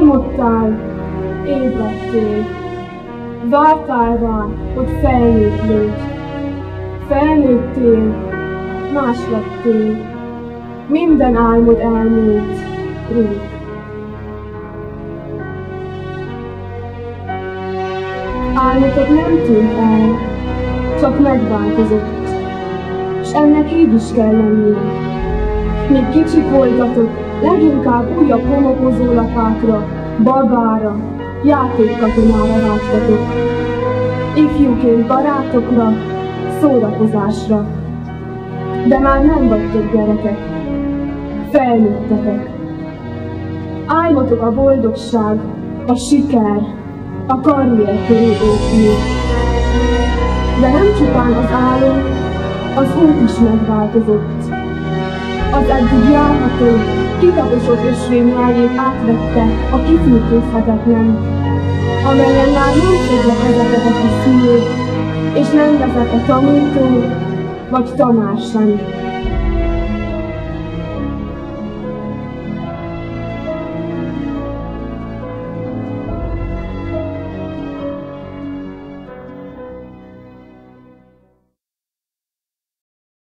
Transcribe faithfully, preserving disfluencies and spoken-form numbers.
Álmodtál, ébredtél, vártál rá, hogy felnőtt légy. Felnőttél, más lettél, minden álmod elmúlt rég. Álmodod nem tűnt el, csak megváltozott, s ennek így is kell lennie. Még kicsik voltatok, leginkább újabb homokozó lapákra, babára, játékkatonára vágytatok. Ifjúként barátokra, szórakozásra. De már nem vagytok gyerekek, felnőttetek. Álmotok a boldogság, a siker, a karrier körül épül. De nem csupán az álom, az út is megváltozott. Az eddig járható, kitaposott ösvényeljét átvette a kifürkészhetetlen, amelyen már nem tudja vezetett a szülő, és nem vezet a tanító vagy tanár sem.